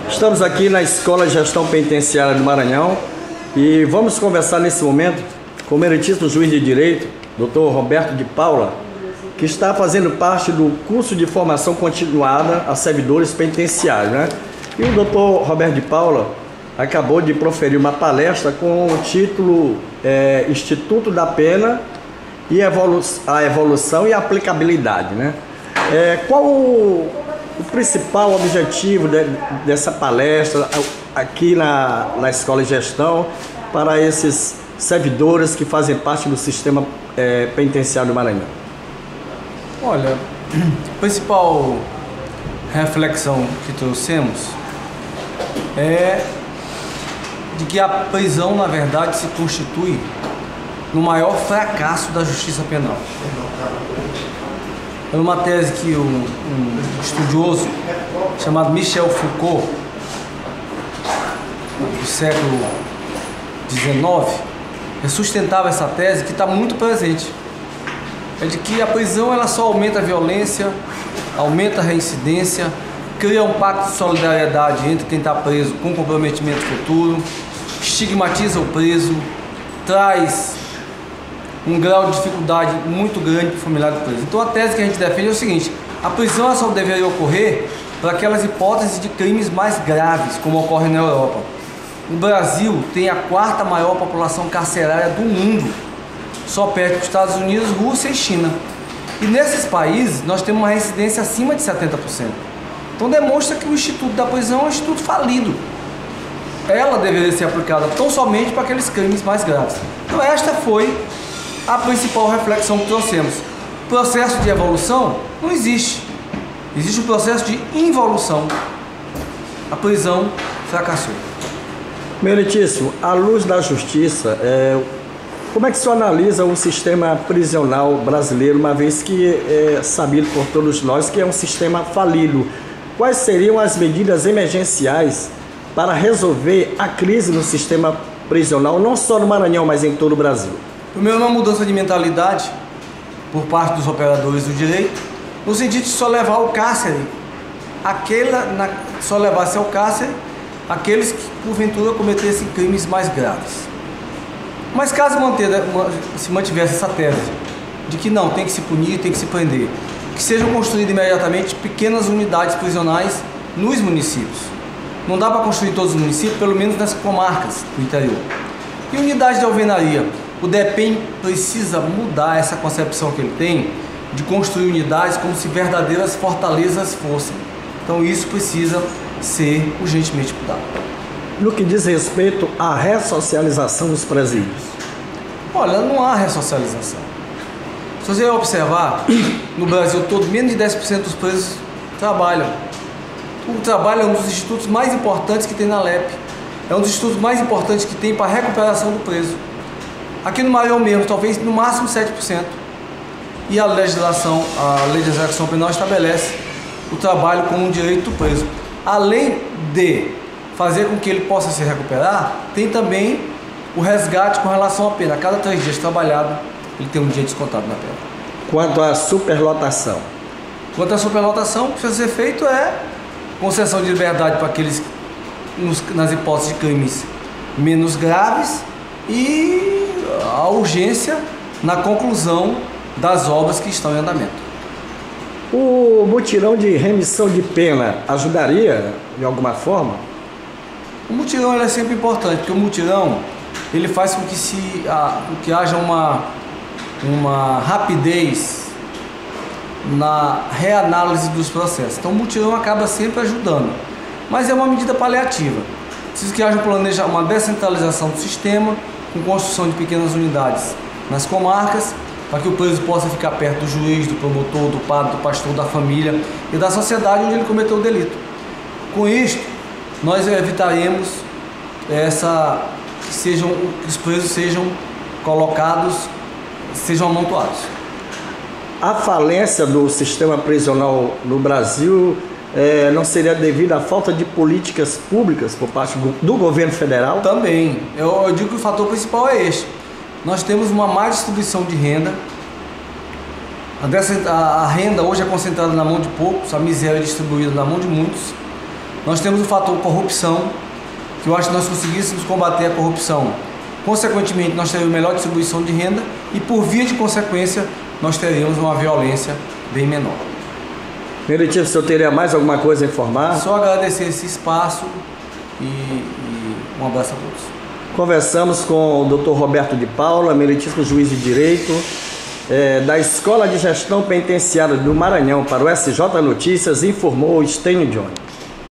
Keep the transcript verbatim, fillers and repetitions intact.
Estamos aqui na Escola de Gestão Penitenciária do Maranhão e vamos conversar nesse momento com o meritíssimo juiz de direito, doutor Roberto de Paula, que está fazendo parte do curso de formação continuada a servidores penitenciários, né? E o doutor Roberto de Paula acabou de proferir uma palestra com o título é, Instituto da Pena e evolu a Evolução e a Aplicabilidade, né? É, qual o, o principal objetivo de, dessa palestra aqui na, na Escola de Gestão para esses servidores que fazem parte do sistema é, penitenciário do Maranhão? Olha, a principal reflexão que trouxemos é de que a prisão, na verdade, se constitui no maior fracasso da justiça penal. É uma tese que um, um estudioso chamado Michel Foucault, do século dezenove, sustentava essa tese que está muito presente. É de que a prisão ela só aumenta a violência, aumenta a reincidência, cria um pacto de solidariedade entre quem está preso com comprometimento futuro, estigmatiza o preso, traz um grau de dificuldade muito grande para o familiar do preso. Então a tese que a gente defende é o seguinte: a prisão só deveria ocorrer para aquelas hipóteses de crimes mais graves, como ocorre na Europa. O Brasil tem a quarta maior população carcerária do mundo, só perto dos Estados Unidos, Rússia e China. E nesses países nós temos uma reincidência acima de setenta por cento. Então demonstra que o Instituto da Prisão é um instituto falido. Ela deveria ser aplicada tão somente para aqueles crimes mais graves. Então esta foi a principal reflexão que trouxemos. Processo de evolução não existe. Existe um processo de involução. A prisão fracassou. Meritíssimo, à luz da justiça, é, como é que o senhor analisa o sistema prisional brasileiro, uma vez que é sabido por todos nós que é um sistema falido? Quais seriam as medidas emergenciais para resolver a crise no sistema prisional, não só no Maranhão, mas em todo o Brasil? Primeiro, uma mudança de mentalidade por parte dos operadores do direito, no sentido de só levar ao cárcere, aquela, na, só levar-se ao cárcere aqueles que porventura cometessem crimes mais graves. Mas caso manter, se mantivesse essa tese de que não, tem que se punir, tem que se prender, que sejam construídas imediatamente pequenas unidades prisionais nos municípios. Não dá para construir todos os municípios, pelo menos nas comarcas do interior. E unidade de alvenaria. O DEPEN precisa mudar essa concepção que ele tem de construir unidades como se verdadeiras fortalezas fossem. Então isso precisa ser urgentemente mudado. No que diz respeito à ressocialização dos presídios? Olha, não há ressocialização. Se você observar, no Brasil todo, menos de dez por cento dos presos trabalham. O trabalho é um dos institutos mais importantes que tem na L E P. É um dos institutos mais importantes que tem para a recuperação do preso. Aqui no Maranhão mesmo, talvez no máximo sete por cento. E a legislação, a Lei de Execução Penal estabelece o trabalho como um direito do preso. Além de fazer com que ele possa se recuperar, tem também o resgate com relação à pena. A cada três dias trabalhado, ele tem um dia descontado na pena. Quanto à superlotação? Quanto à superlotação, o que precisa ser feito é concessão de liberdade para aqueles nos, nas hipóteses de crimes menos graves e a urgência na conclusão das obras que estão em andamento. O mutirão de remissão de pena ajudaria de alguma forma? O mutirão ele é sempre importante, porque o mutirão ele faz com que, se, a, com que haja uma, uma rapidez na reanálise dos processos. Então o mutirão acaba sempre ajudando, mas é uma medida paliativa. Precisa que haja um planeja, uma descentralização do sistema, com construção de pequenas unidades nas comarcas, para que o preso possa ficar perto do juiz, do promotor, do padre, do pastor, da família e da sociedade onde ele cometeu o delito. Com isto, nós evitaremos essa, que, sejam, que os presos sejam colocados, sejam amontoados. A falência do sistema prisional no Brasil é, não seria devido à falta de políticas públicas por parte do, do governo federal? Também. Eu, eu digo que o fator principal é este. Nós temos uma má distribuição de renda. A, a, a renda hoje é concentrada na mão de poucos, a miséria é distribuída na mão de muitos. Nós temos o fator corrupção, que eu acho que nós conseguíssemos combater a corrupção. Consequentemente, nós teríamos melhor distribuição de renda e, por via de consequência, nós teríamos uma violência bem menor. Meritíssimo, o senhor teria mais alguma coisa a informar? Só agradecer esse espaço e, e um abraço a todos. Conversamos com o doutor Roberto de Paula, meritíssimo juiz de direito, é, da Escola de Gestão Penitenciária do Maranhão, para o S J Notícias, informou Estênio Johnny.